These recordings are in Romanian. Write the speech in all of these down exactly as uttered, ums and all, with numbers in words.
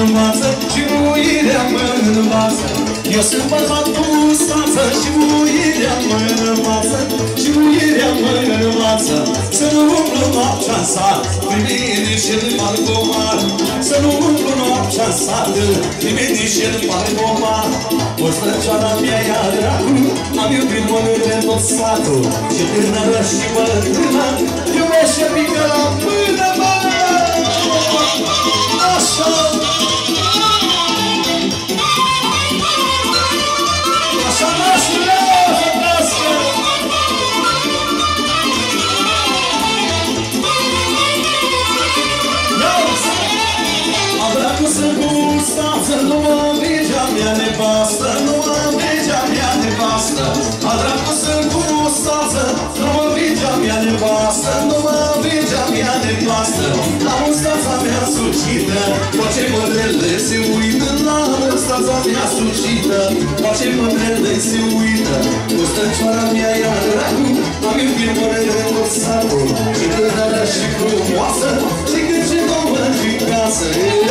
învață și muirea mă învață. Eu sunt bărbat cu stață și muirea mă învață și muirea mă învață. Să nu umplu noaptea în sat, primini și în balcomar. Să nu umplu noaptea în sat, primini și în balcomar. O străcioara mea ia dracu, am iubit mănâncă tot satul. Și tânără și bătrână, iubește pică la până, mă! Așa! Așa nașule, fătască! Am dracu să gustață, nu am legea mea nevastă, nu am legea mea nevastă. Am dracu să gustață, nu am legea mea nevastă, nu am legea mea nevastă. La mustața mea sucită, face mândrele se uită. La mustața mea sucită, face mândrele se uită. Cu stăcioara mea ia dracu, am iubit mândrele tot satul. Și tânără și frumoasă, și când și nouă și casă.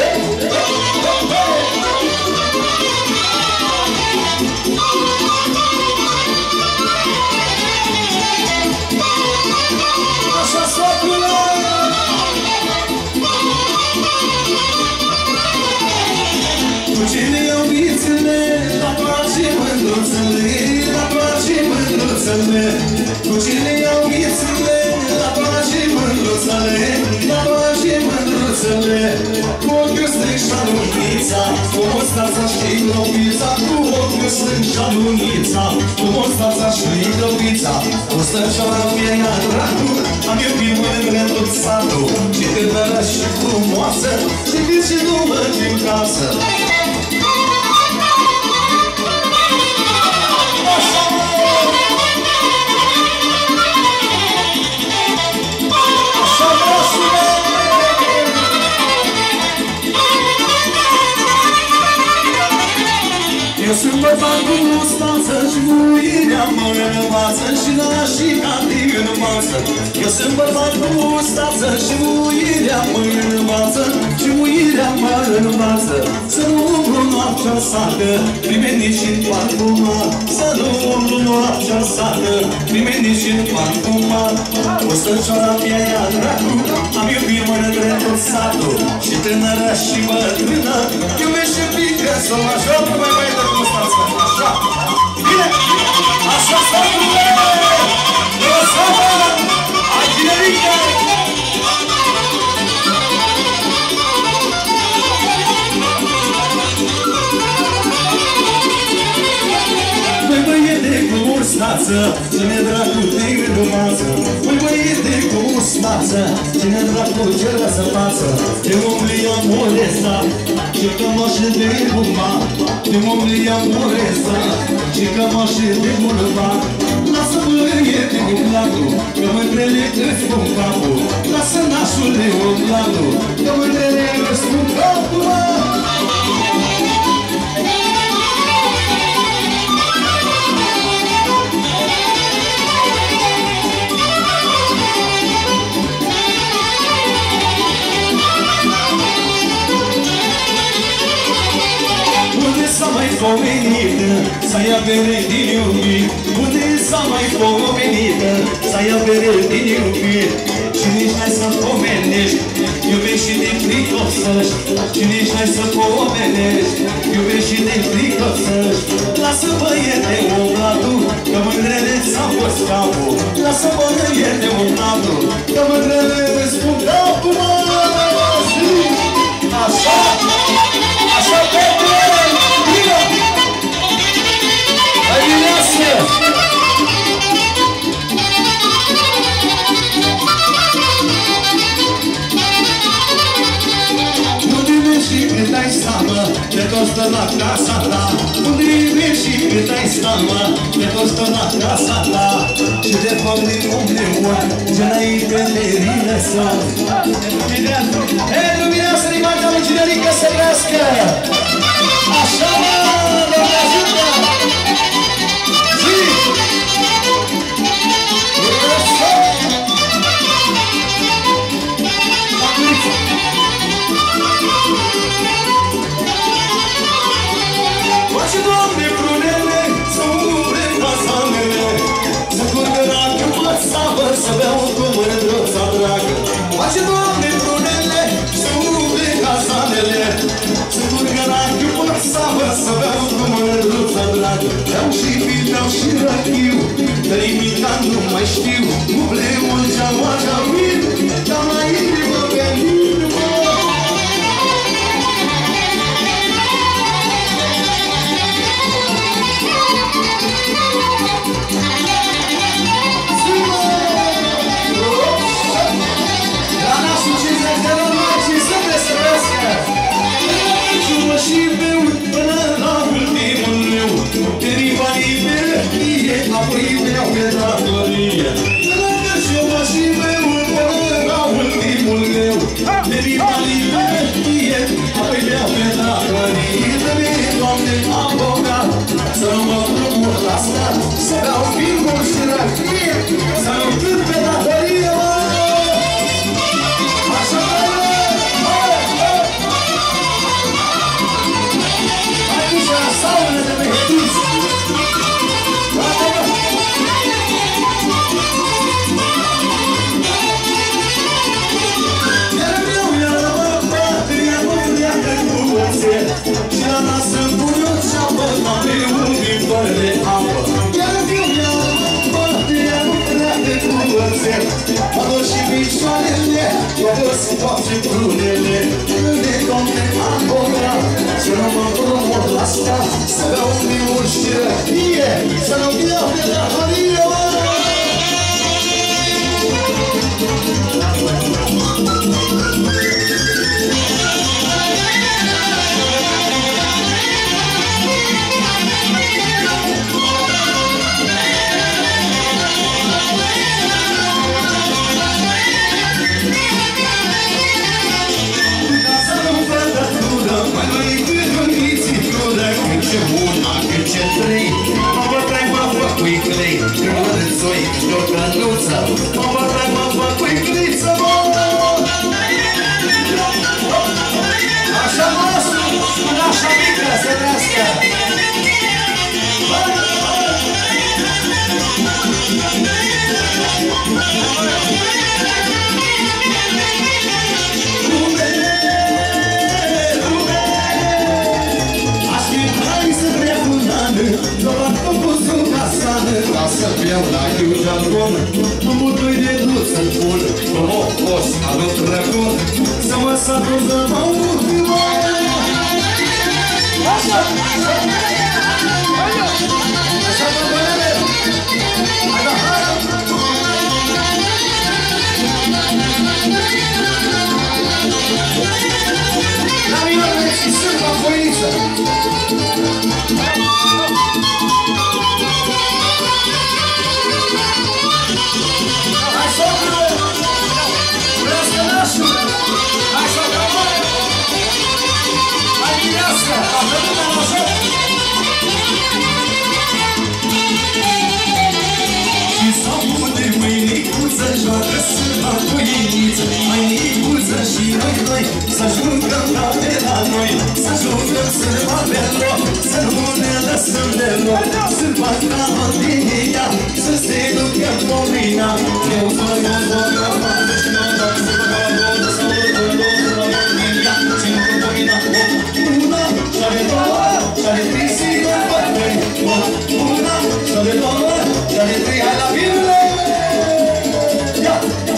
Așa soacula! Cu cine iau vițele, la place mândruțele, la place mândruțele. Cu cine iau vițele, la place mândruțele, la place mândruțele. Cu ochiul stâng și-a lunița, cu mostața și globița. Cu ochiul stâng și-a lunița, cu mostața și globița. Cu stăcioara mea ia dracu, am iubit mândrele tot satul. Și tânără și frumoasă, și cât și nu mergi în casă. Eu sunt bărbat cu mustață și muirea mă învață și nașica din învață. Eu sunt bărbat cu mustață și muirea mă învață și muirea mă învață. Să nu umplu noaptea sacă, primenii și-n parfumar. Să nu umplu noaptea sacă, primenii și-n parfumar. O stăcioara mea ia dracu, am iubit mănâncă tot satul. Și tânără și bătrână, iubește pică să mă joacă mai mai de mustață. Așa! Bine! Așa sărbule! Lăsă-mă! Ai tinerică! Măi băiete cu mustață, cine dracu te învață? Măi băiete cu mustață, cine dracu ce lasă față? Te umbli am molestat și cămașe de urma. Te umbli am molestat și cămașe de urma. Lasă băiete cu placul, că mândrele îți pun capul. Lasă nașul de umblatul, că mândrele îți pun capul. S-a mai pomenit, să ia bere din iubit. Unde s-a mai pomenit, să ia bere din iubit. Și nici n-ai să pomenești, iubești și de frică să-și. Și nici n-ai să pomenești, iubești și de frică să-și. Lasă băiete umblatul, că mândrele ți-a fost capul. Lasă băiete umblatul, că mândrele îți pun capul. Așa, așa pe tine. Alineație! Unde mergi și cât ai seamă, te costă la casa ta. Unde mergi și cât ai seamă, te costă la casa ta. Și de fapt din uneori, ce înainte de rile sau. Hei, luminează-i marca lui Cinerică să crească! Așa, mă, Doamne ajută! nimica nu mai știu. Problemul ce-am așa vin, dar mai inimă pe inimă. La nașul cincizeci de luni mai și să te sărăscă. Ciumă și beau până la ultimul meu. Deriva libertie, apoi beau pe datorie. Ciumă și beau până la ultimul meu. Deriva libertie, apoi beau pe datorie. Dă-mi, Doamne, avocat, să nu mă promor la stat, să beau filmul și răchie, să nu cânt pe datorie, mă! Așa saună de vehetiți! Frate-mă! Iar meu, iar mă, patria mă leagă cu oțel și la nasă bună ceapă, mame unii fără de apă. Iar meu, iar mă, patria mă leagă cu oțel, mă dor și picioarele, mă dor și toate prunele. Unde, Doamne, acolo, să nu mă promor la stat, să beau primul și răchie, să nu beau de datorie, mă! Mă bătrân, mă fac cu iclei, când mă dățoi, și-o cănuță. Mă bătrân, mă fac cu icliță, mă! Așa noastră, așa mică, să trească! Lume, lume, aș fi hai să vreau un an, nu m-am făcut o casană, ca să beau la chiuța-n bună, mă mutui de dus în pun, mă mă fost ca nu trecut, să mă satur să mă ultimă. Așa! Așa, mă bănele! Hai, da, hai! La mine vreți și sunt la voiniță! Hai, socră! Vreau să nașu! Hai, socră, mă! Hai, mirească! Așa lumea la joc! Și s-au pune mâinicuță, joacă sârba cu iniță. Mâinicuță și noi doi, să jucăm ca pe la noi, să jucăm sârba pe loc, să nu ne lăsăm deloc. Sârba ca mătinia, să se ducă pomina. Eu vă iau, vă iau, mă duci, mă duc, să vă iau, vă duc, să vă duc, vă duc, vă pomina. Țin cu pomina, una, și-are două, și-are trei, și-le bătrâni. Una, și-are două, și-are trei, hai la bine! Ia!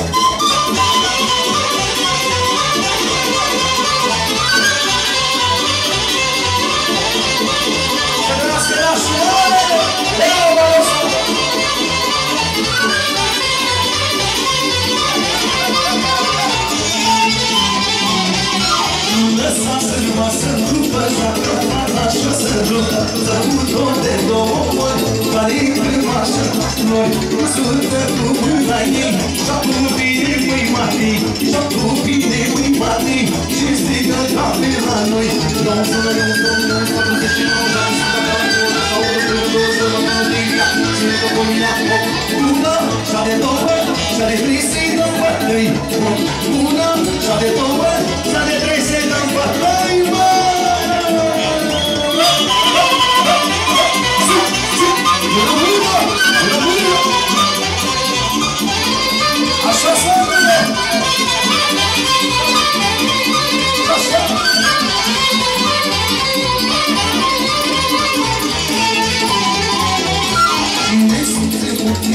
Lăsa sârba să rupă, joacă fata și o să rupă, zămutul de două ori, care-i prâmașă noi, surtă cu mâna ei, și-a cu bine mâi mati, și-a cu bine mâi mati, și strigă ca pe la noi. Domnul, Domnul, Domnul, patruzeci și nouă de ani, să facă la bună, sau urmă, doză, la mânădirea, ține că pomina, una, și-a de două, și-a de trei, să-i dăm bătăi, una, și-a de două, și-a de trei, să-i dăm bătăi, mă! Așa să vede! Așa! Cine sunt trecut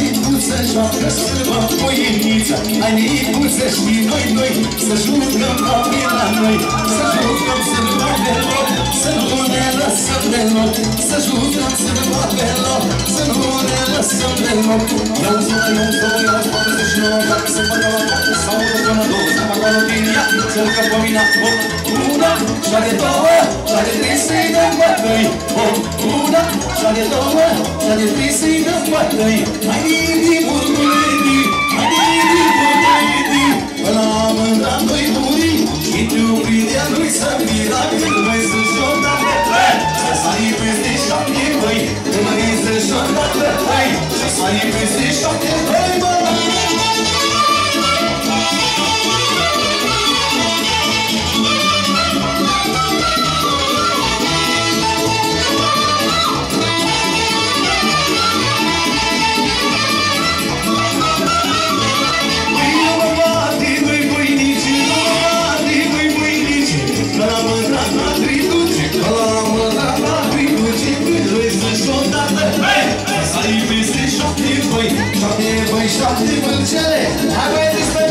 să joacă sârbă voiniță. Hai micuță știi noi, noi, să jucăm copii la noi. Să jucăm sârbă pe loc, să nu ne lăsăm deloc. Să jucăm sârbă pe loc, să nu ne lăsăm deloc. Iau zona, iau zona, iau patruzeci și nouă, dacă se facă la patru sau până două, să facă la tine, ia, să rugă pe mine, hop, una, și ale două, și ale trei să-i dăm bătăi, hop, una, și ale două, și ale trei să-i dăm bătăi. Hai didi, burguledi, hai didi, burguledi, până am îndrat noi burii, și tu pridea lui să mira, când mai să joc dacă trei, să sari peste șapte băi, când mai să joc dacă trei, să sari peste șapte băi, bă! Șapte băi, șapte bălcele, hai băieți,